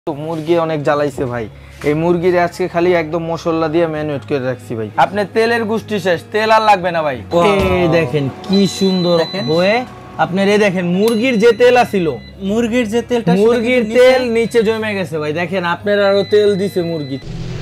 তো মুরগি অনেক জ্বালাইছে ভাই। এই মুরগির আজকে খালি একদম মশলা দিয়ে ম্যারিনেট করে রাখছি ভাই। আপনি তেলের গুষ্টি শেষ, তেল আর লাগবে না ভাই। এই দেখেন কি সুন্দর হয়ে আপনার, এই দেখেন মুরগির যে তেল আছিল, মুরগির যে তেলটা, মুরগির তেল নিচে জমে গেছে ভাই। দেখেন আপনার আরো তেল দিছে মুরগি।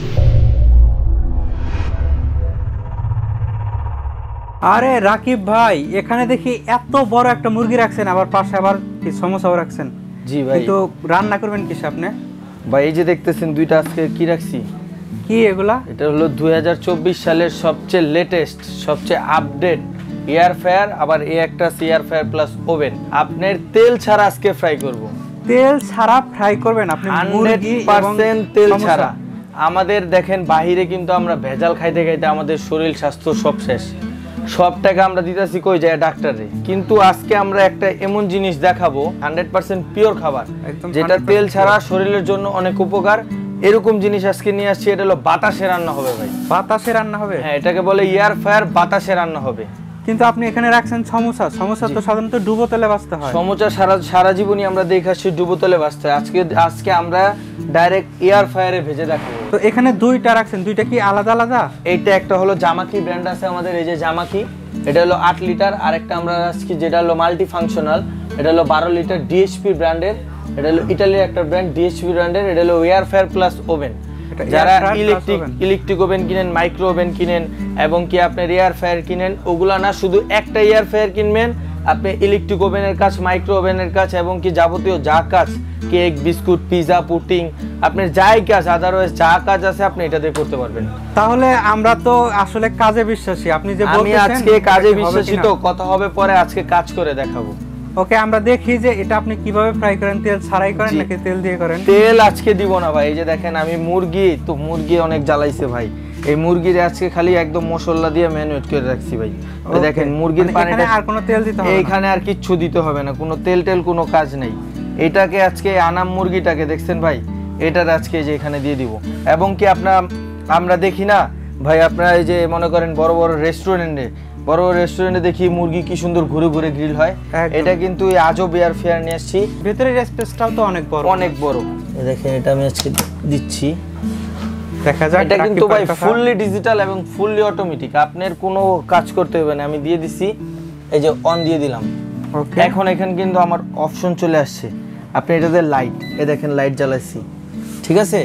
আরে রাকিব ভাই, এখানে দেখি এত বড় একটা মুরগি রাখছেন, আবার পাশে আবার কি সমোসাও রাখছেন। জি ভাই। তো রান্না করবেন কিসে আপনি? ভাই এই যে দেখতেছেন দুইটা আজকে কি রাখছি। কি এগুলা? এটা হলো 2024 সালের সবচেয়ে লেটেস্ট, সবচেয়ে আপডেট এয়ার ফ্রায়ার, আবার এই একটা এয়ার ফ্রায়ার প্লাস ওভেন। আপনার তেল ছাড়া আজকে ফ্রাই করব। তেল ছাড়া ফ্রাই করবেন আপনি? 100% তেল ছাড়া। আমাদের দেখেন বাহিরে কিন্তু আমরা ভেজাল খাইতে খাইতে আমাদের শরীর স্বাস্থ্য সব শেষ, সব টাকা আমরা দিতেছি কই যায় ডাক্তারে। কিন্তু আজকে আমরা একটা এমন জিনিস দেখাবো 100% পিওর খাবার, যেটা তেল ছাড়া শরীরের জন্য অনেক উপকার। এরকম জিনিস আজকে নিয়ে আসছি। এটা হলো বাতাসে রান্না হবে ভাই। বাতাসে রান্না হবে? হ্যাঁ, এটাকে বলে এয়ার ফ্রায়ার, বাতাসে রান্না হবে। কিন্তু আপনি এখানে রাখছেন সমোসা। সমোসা তো সাধারণত ডুবো তেলে ভাজতে হয়। সমোসা সারা জীবনই আমরা দেখাচ্ছি ডুবো তেলে ভাজতে হয়। আজকে আমরা ডাইরেক্ট এয়ার ফ্রায়ারে ভেজে দেখাবো। তো এখানে দুইটা রাখছেন, দুইটা কি আলাদা আলাদা? এইটা একটা হলো জামাকি ব্র্যান্ড আছে আমাদের, এই যে জামাকি, এটা হলো 8 লিটার। আর একটা আমরা আজকে যেটা হলো মাল্টি ফাংশনাল, এটা হলো 12 লিটার ডিএসপি ব্র্যান্ডের। এটা হলো ইতালির একটা ব্র্যান্ড ডিএসপি ব্র্যান্ডের। এটা হলো এয়ার ফ্রায়ার প্লাস ওভেন। যারা ইলেকট্রিক ওভেন কিনেন, মাইক্রো ওভেন কিনেন এবং কি আপনার এয়ার ফ্রায়ার কিনেন, ওগুলা না, শুধু একটা এয়ার ফ্রায়ার কিনবেন, আপনি ইলেকট্রিক ওভেনের কাজ, মাইক্রো ওভেনের কাজ এবং কি যাবতীয় যা কাজ, কেক, বিস্কুট, পিজা, পুডিং, আপনার যাই কাজ, আদারওয়াইজ যা কাজ আছে আপনি এটা দিয়ে করতে পারবেন। তাহলে আমরা তো আসলে কাজে বিশ্বাসী। আপনি যে বলতেছেন, আমি আজকে কাজে বিশ্বাসী, তো কথা হবে পরে, আজকে কাজ করে দেখাবো। ওকে, আমরা দেখি যে এটা আপনি কিভাবে ফ্রাই করেন। তেল ছাড়াই করেন নাকি তেল দিয়ে করেন? তেল আজকে দিব না ভাই। এই যে দেখেন আমি মুরগি অনেক জ্বালাইছে ভাই। এই মুরগির আজকে খালি একদম মশলা দিয়ে ম্যারিনেট করে রাখছি ভাই। এই দেখেন মুরগির পানিতে আর কোনো তেল দিতে হবে না? এইখানে আর কিচ্ছু দিতে হবে না, কোনো তেল কোনো কাজ নেই। এটাকে আজকে আনাম মুরগিটাকে দেখছেন ভাই, এটার আজকে যে এখানে দিয়ে দিব। এবং কি আমরা দেখি না ভাই, আপনারা এই যে মনে করেন বড় বড় রেস্টুরেন্টে দেখি মুরগি কি সুন্দর ঘুরে ঘুরে গ্রিল হয়। এটা কিন্তু এই আজব এয়ার ফ্রায়ার নিয়ে আসছি। ভেতরের স্পেসটাও তো অনেক বড়। এই দেখেন এটা আমি আজকে দিচ্ছি, দেখা যায়। এটা কিন্তু ভাই ফুললি ডিজিটাল এবং ফুললি অটোমেটিক। আপনার কোনো কাজ করতে হবে না। আমি দিয়ে দিছি, এই যে অন দিয়ে দিলাম। এখন এখানে কিন্তু আমার অপশন চলে আসছে। আপনি এটাতে লাইট, এই দেখেন লাইট জ্বালাইছি, ঠিক আছে।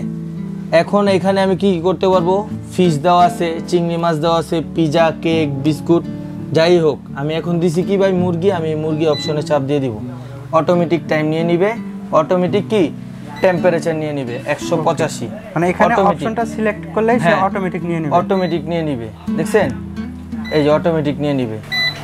এখন এখানে আমি কি করতে পারবো, ফিশ দেওয়া আছে, চিংড়ি মাছ দেওয়া আছে, পিজা, কেক, বিস্কুট, যাই হোক। আমি এখন দিছি কি ভাই মুরগি, আমি মুরগি অপশনে চাপ দিয়ে দিব। অটোমেটিক টাইম নিয়ে নিবে, অটোমেটিক কি টেম্পারেচার নিয়ে নিবে 185। মানে এখানে অপশনটা সিলেক্ট করলেই সে অটোমেটিক নিয়ে নিবে। দেখছেন, এই যে অটোমেটিক নিয়ে নিবে।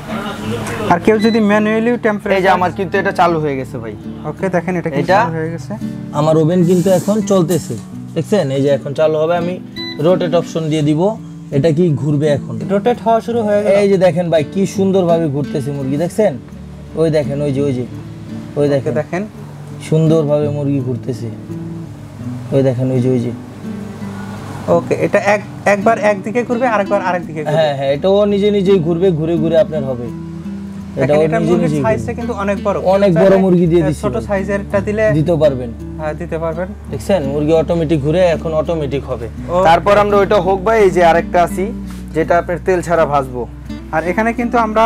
আর কেউ যদি ম্যানুয়ালি টেম্পারেচার, এই যে আমার কিন্তু এটা চালু হয়ে গেছে ভাই। ওকে, দেখেন এটা কি চালু হয়ে গেছে। আমার ওভেন কিন্তু এখন চলতেছে, দেখছেন। এই যে এখন চালু হবে। আমি রোটেট অপশন দিয়ে দিব, এটা কি ঘুরবে, এখন রোটেট হওয়া শুরু হয়ে গেল। এই যে দেখেন ভাই কি সুন্দরভাবে ঘুরতেছে মুরগি, দেখছেন। ওই দেখেন, ওই দেখেন সুন্দরভাবে মুরগি ঘুরতেছে। ওই দেখেন, ওই যে ওকে, এটা একবার একদিকে ঘুরবে, আরেকবার আরেক দিকে ঘুরবে। হ্যাঁ, এটাও নিজেই ঘুরবে, ঘুরে ঘুরে আপনার হবে। এটা মুরগির সাইজটা কিন্তু অনেক বড় মুরগি দিয়ে দিচ্ছি। ছোট সাইজেরটা দিতে পারবেন। হ্যাঁ, দিতে পারবেন। দেখছেন মুরগি অটোমেটিক ঘুরে এখন অটোমেটিক হবে। তারপর আমরা ওইটা হোক ভাই, এই যে আরেকটা আছে যেটা আপনার তেল ছাড়া ভাজবো। আর এখানে কিন্তু আমরা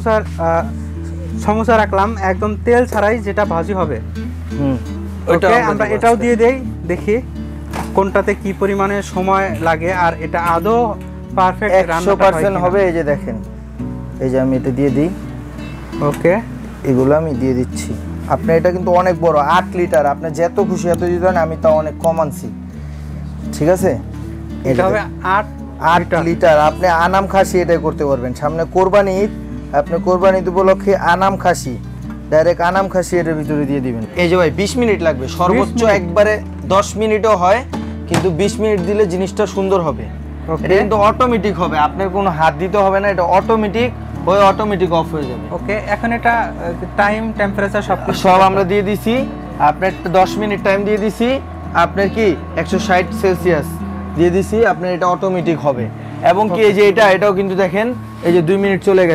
সমোসা রাখলাম একদম তেল ছাড়াই, যেটা ভাজি হবে। ওকে, আমরা এটাও দিয়ে দেই, দেখি কোনটাতে কি পরিমাণে সময় লাগে আর এটা আদৌ পারফেক্ট 100% হবে। এই যে দেখেন, এই যে আমি এটা দিয়ে দিই। ওকে, এগুলো আমি দিয়ে দিচ্ছি। আপনি এটা কিন্তু অনেক বড়, 8 লিটার। আপনি যত খুশি এত দিতে পারেন, আমি তাও অনেক কম আনছি, ঠিক আছে। এটা হবে 8 লিটার। আপনি আনাম খাসি এটাই করতে পারবেন। সামনে কোরবানি ঈদ, আপনি কোরবানি ঈদ উপলক্ষে আনাম খাসি, ডাইরেক্ট আনাম খাসি এর ভিতরে দিয়ে দিবেন। এই যে ভাই 20 মিনিট লাগবে সর্বোচ্চ, একবারে 10 মিনিটও হয়, কিন্তু 20 মিনিট দিলে জিনিসটা সুন্দর হবে। এটা কিন্তু অটোমেটিক হবে, আপনার কোনো হাত দিতে হবে না, এটা অটোমেটিক অফ হয়ে যাবে। ওকে, এখন এটা টাইম, টেম্পারেচার সব আমরা দিয়ে দিছি। আপনার 10 মিনিট টাইম দিয়ে দিছি, আপনার কি 160 সেলসিয়াস দিয়ে দিছি, আপনার এটা অটোমেটিক হবে। এবং কি এই যে এটাও কিন্তু দেখেন, এই যে 2 মিনিট চলে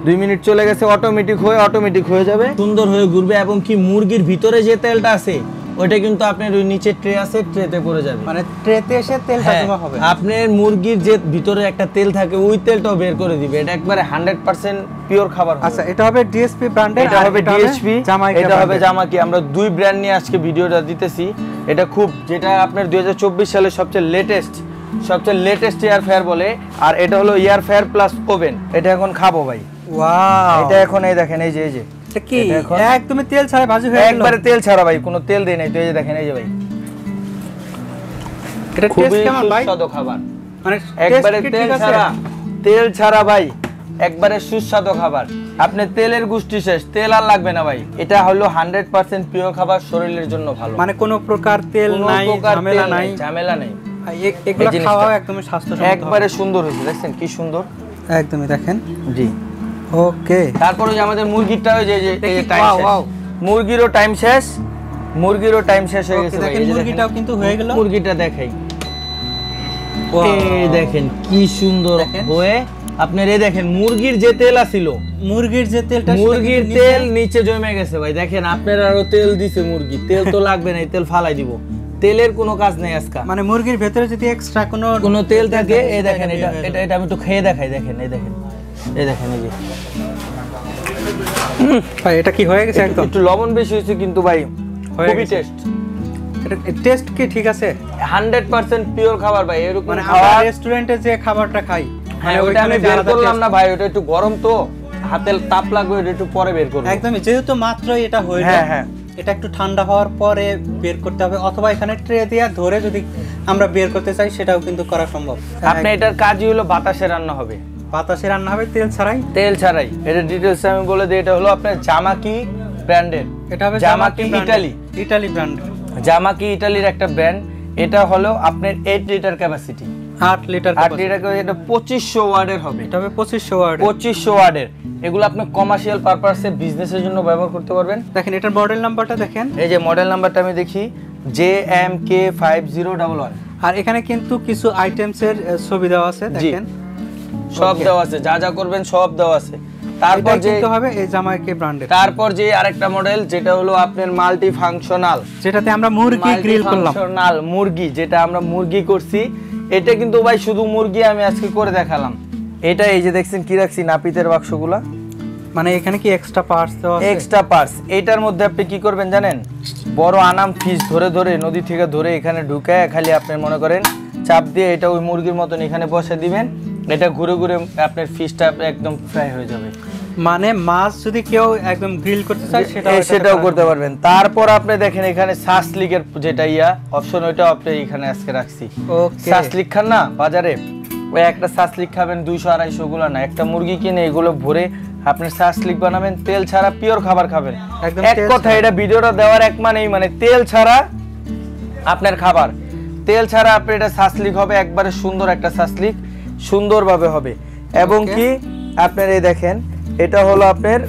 গেছে, অটোমেটিক হয়ে যাবে, সুন্দর হয়ে ঘুরবে। এবং কি মুরগির ভিতরে যে তেলটা আছে ওইটা কিন্তু আপনার ওই নিচে ট্রে আছে, ট্রেতে পড়ে যাবে, মানে ট্রেতে এসে তেলটা জমা হবে। আপনার মুরগির যে ভিতরে একটা তেল থাকে ওই তেলটাও বের করে দিবে। এটা একবারে 100% পিওর খাবার হবে। আচ্ছা, এটা হবে ডিএসপি ব্র্যান্ডের, এটা হবে ডিএসপি, এটা হবে ব্র্যান্ডের। জামাকি। আমরা দুই ব্র্যান্ড নিয়ে আজকে ভিডিওটা দিতেছি। এটা খুব, যেটা আপনার 2024 সালে সবচেয়ে লেটেস্ট এয়ার ফ্রায়ার বলে, আর এটা হলো এয়ার ফ্রায়ার প্লাস ওভেন। এটা এখন খাবো ভাই। ওয়াও, এটা এখন এই দেখেন, এই যে এটা কি এটা এখন একদমই তেল ছাড়া ভাজি হয়ে গেল? একবারে তেল ছাড়া ভাই, কোনো তেল দেই নাই। তো এই যে দেখেন, এই যে ভাই, এটা টেস্ট কেমন ভাই? সুস্বাদু খাবার, মানে একবারে তেল ছাড়া ভাই, একবারে সুস্বাদু খাবার। আপনি তেলের গুষ্টি শেষ, তেল আর লাগবে না ভাই। এটা হলো 100% পিওর খাবার, শরীরের জন্য ভালো, মানে কোনো প্রকার তেল নাই, ঝামেলা নাই। এগুলো খাওয়া একদমই স্বাস্থ্যসম্মত, একবারে সুন্দর হয়েছে, দেখছেন কি সুন্দর, একদমই দেখেন। জি, ওকে। তারপরে যে আমাদের মুরগিটা হয়ে যায়, যে টাইম ওয়াও, শেষ, ওয়াও। মুরগিরও টাইম শেষ হয়ে গেছে ভাই। দেখেন মুরগিটাও কিন্তু হয়ে গেল। মুরগিটা দেখাই, এই দেখেন কি সুন্দর হয়ে, আপনার এই দেখেন মুরগির যে তেল আছিল, মুরগির যে তেলটা, মুরগির তেল নিচে জমে গেছে ভাই। দেখেন আপনার আরো তেল দিছে মুরগি, তেল তো লাগবে না, তেল ফালাই দিব, তেলের কোনো কাজ নেই আজকে। মানে মুরগির ভেতরে যদি এক্সট্রা কোনো তেল থাকে, এই দেখেন, এটা আমি একটু খেয়ে দেখাই। দেখেন, এই দেখেন, এই যে ভাই, এটা কি হয়ে গেছে? একদম একটু লবণ বেশি হয়েছে কিন্তু ভাই খুবই টেস্ট। এটা টেস্ট কি ঠিক আছে? 100% পিওর খাবার ভাই। এরকম মানে আমরা রেস্টুরেন্টে যে খাবারটা খাই, মানে ওইটা আমি বের করলাম না ভাই, ওটা একটু গরম তো, হাতে তাপ লাগবে, ওটা একটু পরে বের করব। একদমই, যেহেতু মাত্রই এটা হইলো, হ্যাঁ, এটা একটু ঠান্ডা হওয়ার পরে বের করতে হবে, অথবা এখানে ট্রে দিয়ে ধরে যদি আমরা বের করতে চাই সেটাও কিন্তু করা সম্ভব। আপনি এটার কাজই হলো বাতাসে রান্না হবে, বাতাসে রান্না হবে, তেল ছাড়াই। এটা ডিটেইলস আমি বলে দিই। এটা হলো আপনার জামাকি ব্র্যান্ডের, এটা হবে জামাকি ইতালি ব্র্যান্ড, জামাকি ইতালির একটা ব্র্যান্ড। এটা হলো আপনার 8 লিটার ক্যাপাসিটি, 8 লিটার। এটা 2500 ওয়াটের হবে। এটা হবে 2500 ওয়াটের। এগুলো আপনি কমার্শিয়াল পারপাসে, বিজনেসের জন্য ব্যবহার করতে পারবেন। দেখেন এটার মডেল নাম্বারটা দেখেন, এই যে মডেল নাম্বারটা আমি দেখি, JMK5011। আর এখানে কিন্তু কিছু আইটেমস এর ছবি দেওয়া আছে, দেখেন সব দেওয়া আছে, যা যা করবেন সব দেওয়া আছে। তারপর যে হবে এই জামাইকে ব্র্যান্ডের। তারপর যে আরেকটা মডেল, যেটা হলো আপনার মাল্টি ফাংশনাল, যেটাতে আমরা মুরগি গ্রিল করলাম, ফাংশনাল মুরগি, যেটা আমরা মুরগি করছি। এটা কিন্তু ভাই শুধু মুরগি আমি আজকে করে দেখালাম। এটা এই যে দেখছেন কি রাখছি, নাপিতের বাক্সগুলা, মানে এখানে কি এক্সট্রা পার্টস দেওয়া আছে? Extra parts. এটার মধ্যে আপনি কি করবেন জানেন, বড় আনাম ফিশ ধরে নদী থেকে ধরে এখানে ঢুকায়, খালি আপনি মনে করেন চাপ দিয়ে এটা ওই মুরগির মতন এখানে বসে দিবেন, এটা ঘুরে আপনার ফিশটা একদম ফ্রাই হয়ে যাবে। মানে মাছ যদি কেউ একদম গ্রিল করতে চায় সেটাও করতে পারবেন। তারপর আপনি দেখেন এখানে সাসলিকের যেটা অপশন, ওইটা আপনি এখানে আজকে রাখছি। সাসলিক খান না বাজারে, ওই একটা সাসলিক খাবেন 200-250 গুলো না, একটা মুরগি কিনে এগুলো ভরে আপনি সাসলিক বানাবেন, তেল ছাড়া পিওর খাবার খাবেন। এক কথা, এটা ভিডিওটা দেওয়ার এক মানে তেল ছাড়া আপনার খাবার, তেল ছাড়া আপনি এটা সাসলিক হবে, একবারে সুন্দর একটা সাসলিক, সুন্দরভাবে হবে। এবং কি আপনার এই দেখেন, এটা হলো আপনার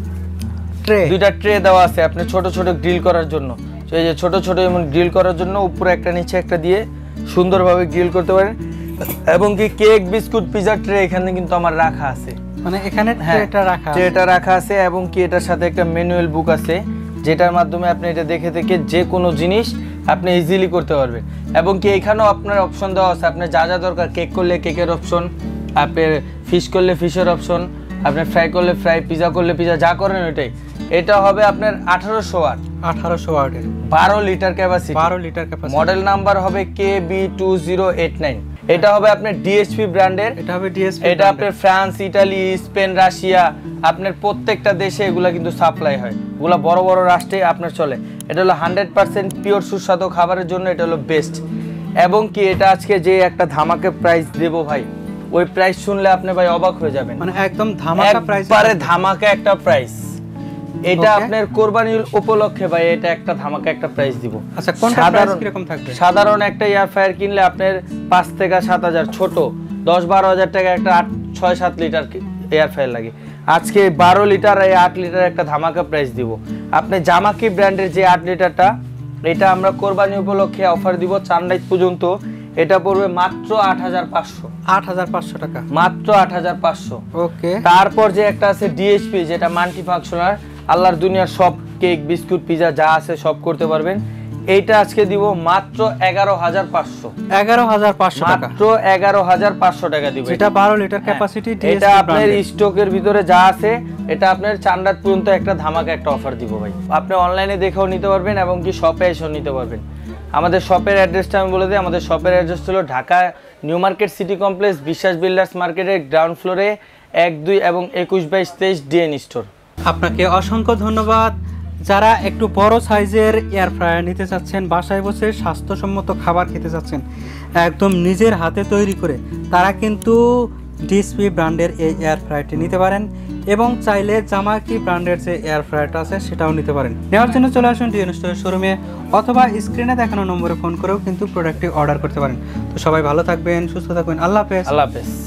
দুইটা ট্রে দেওয়া আছে আপনি ছোট ছোট গ্রিল করার জন্য। এই যে ছোট ছোট এমন গ্রিল করার জন্য উপরে একটা নিচে একটা দিয়ে সুন্দরভাবে গ্রিল করতে পারেন। এবং কি কেক, বিস্কুট, পিজা ট্রে এখানে কিন্তু আমার রাখা আছে, মানে এখানে ট্রেটা রাখা আছে। এবং কি এটার সাথে একটা ম্যানুয়াল বুক আছে, যেটার মাধ্যমে আপনি এটা দেখে যে কোনো জিনিস আপনি ইজিলি করতে পারবেন। এবং কি এখানেও আপনার অপশন দেওয়া আছে, আপনার যা যা দরকার, কেক করলে কেকের অপশন, আপনার ফিশ করলে ফিশের অপশন, আপনি ফ্রাই করলে ফ্রাই, পিজা করলে পিজা, যা করেন ওইটাই। এটা হবে আপনার 1800 ওয়াট, 1800 ওয়াটের 12 litre capacity, 12 litre capacity. Model number হবে KB2089। এটা হবে আপনার ডিএসপি ব্র্যান্ডের, এটা হবে ডিএসপি, এটা আপনার ফ্রান্স, ইতালি, স্পেন, রাশিয়া, আপনার প্রত্যেকটা দেশে এগুলা কিন্তু সাপ্লাই হয়, এগুলা বড় বড় রাষ্ট্রে আপনার চলে। এটা হলো 100% পিওর সুস্বাদু খাবারের জন্য এটা হলো বেস্ট। এবং কি এটা আজকে যে একটা ধামাকে প্রাইস দেব ভাই, ওই প্রাইস শুনলে আপনি ভাই অবাক হয়ে যাবেন, মানে একদম ধামাকা প্রাইস, একবারে ধামাকা একটা প্রাইস। এটা আপনার কোরবানির উপলক্ষে ভাই এটা একটা ধামাকা একটা প্রাইস দিব। আচ্ছা, কোনটা প্রাইস কি রকম থাকবে? সাধারণ একটা এয়ার ফ্রায়ার কিনলে আপনার 5 থেকে 7,000, ছোট 10-12 হাজার টাকা একটা 6-7 লিটার এয়ার ফ্রায়ার লাগে। আজকে 12 লিটার আর 8 লিটার একটা ধামাকা প্রাইস দিব। আপনি জামাকি ব্র্যান্ডের যে 8 লিটারটা, এটা আমরা কোরবানি উপলক্ষে অফার দিব 4 নাইট পর্যন্ত। এটা পড়বে মাত্র 8500 টাকা, মাত্র 8500। ওকে। তারপর যে একটা আছে ডিএসপি, যেটা মাল্টি ফাংশনাল, আল্লাহর দুনিয়ার সব কেক, বিস্কুট, পিজা যা আছে সব করতে পারবেন। এইটা আজকে দিব মাত্র 11,500 11,500 টাকা, মাত্র 11,500 টাকা দিব। যেটা 12 লিটার ক্যাপাসিটি। এটা আপনার স্টকের ভিতরে যা আছে এটা আপনার চান্দাত পর্যন্ত একটা ধামাকা একটা অফার দিব ভাই। আপনি অনলাইনে দেখেও নিতে পারবেন এবং কি শপে এসেও নিতে পারবেন। আমাদের শপের অ্যাড্রেসটা আমি বলে দিই। আমাদের শপের অ্যাড্রেস হলো Dhaka new market city complex, Biswas builders মার্কেটের গ্রাউন্ড ফ্লোরে 1, 2 এবং 21, 22, 23 ডিএন স্টোর। আপনাকে অসংখ্য ধন্যবাদ। যারা একটু বড় সাইজের এয়ার ফ্রায়ার নিতে চাচ্ছেন, বাসায় বসে স্বাস্থ্যসম্মত খাবার খেতে চাচ্ছেন একদম নিজের হাতে তৈরি করে, তারা কিন্তু ডিএসপি ব্র্যান্ডের এই এয়ার ফ্রায়ারটি নিতে পারেন এবং চাইলে জামাকি ব্র্যান্ডের যে এয়ার ফ্রায়ারটা আছে সেটাও নিতে পারেন। নেওয়ার জন্য চলে আসুন ডিএন স্টোরের শোরুমে অথবা স্ক্রিনে দেখানো নম্বরে ফোন করেও কিন্তু প্রোডাক্টটি অর্ডার করতে পারেন। তো সবাই ভালো থাকবেন, সুস্থ থাকবেন। আল্লাহ হাফেজ। আল্লাহ হাফেজ।